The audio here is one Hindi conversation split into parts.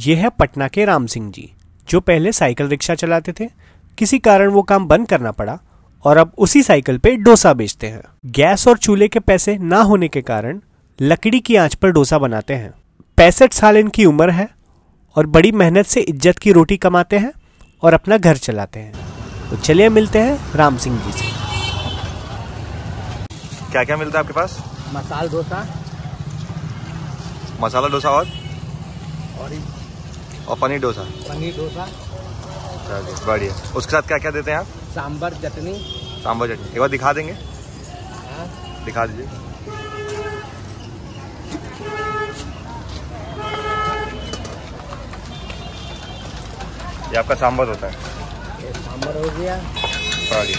ये है पटना के राम सिंह जी, जो पहले साइकिल रिक्शा चलाते थे। किसी कारण वो काम बंद करना पड़ा और अब उसी साइकिल पे डोसा बेचते हैं। गैस और चूल्हे के पैसे ना होने के कारण लकड़ी की आंच पर डोसा बनाते हैं। 65 साल इनकी उम्र है और बड़ी मेहनत से इज्जत की रोटी कमाते हैं और अपना घर चलाते हैं। तो चलिए मिलते हैं राम सिंह जी से। क्या क्या मिलता है आपके पास? मसाला डोसा, मसाला डोसा और पनीर डोसा। पनीर डोसा, बढ़िया। उसके साथ क्या क्या देते हैं आप? सांभर चटनी। सांभर चटनी एक बार दिखा देंगे? हाँ? दिखा दीजिए। ये आपका सांभर होता है। ये सांभर हो गया। बढ़िया।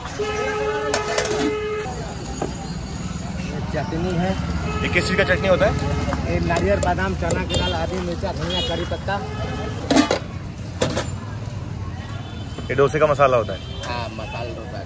ये चटनी है। ये किस चीज़ का चटनी होता है? ये नारियल, बादाम, चना की दाल, आदि, मिर्चा, धनिया, करी पत्ता। ये डोसे का मसाला होता है। हाँ, मसाला डोसा।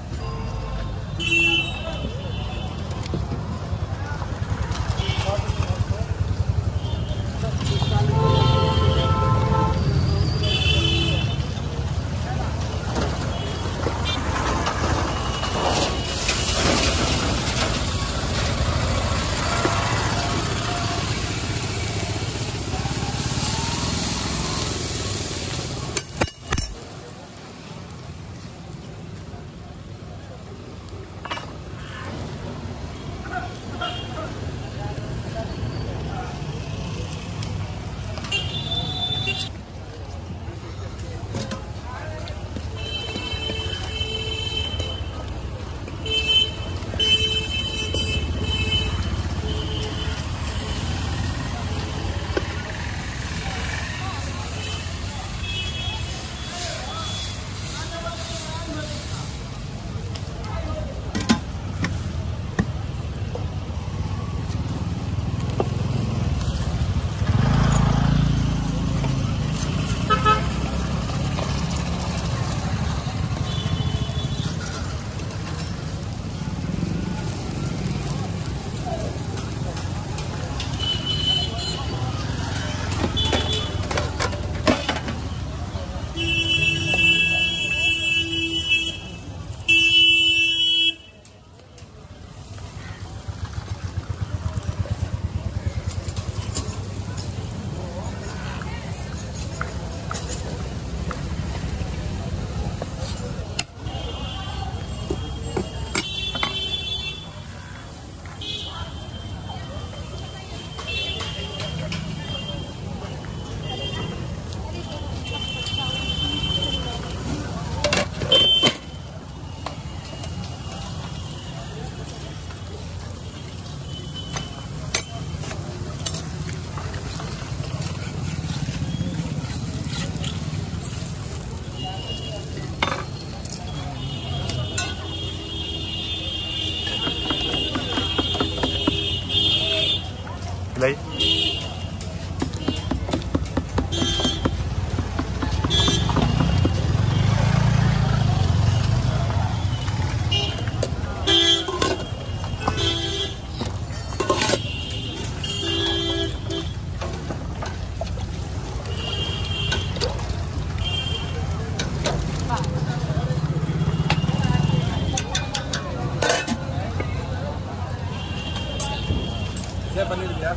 पनीर दिया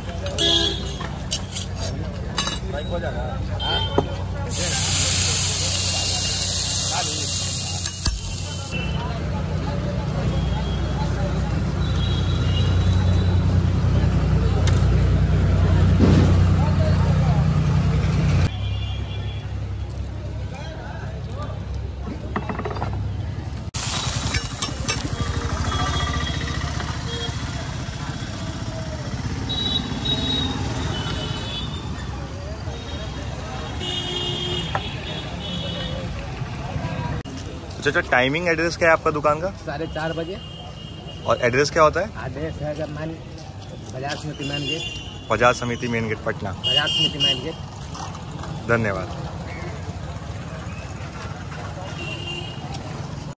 बाइक हो जाएगा। अच्छा, टाइमिंग एड्रेस क्या है आपका दुकान का? 4:30 बजे। और एड्रेस क्या होता है? एड्रेस है बाजार समिति मेन गेट। बाजार समिति मेन गेट, पटना। बाजार समिति मेन गेट। धन्यवाद।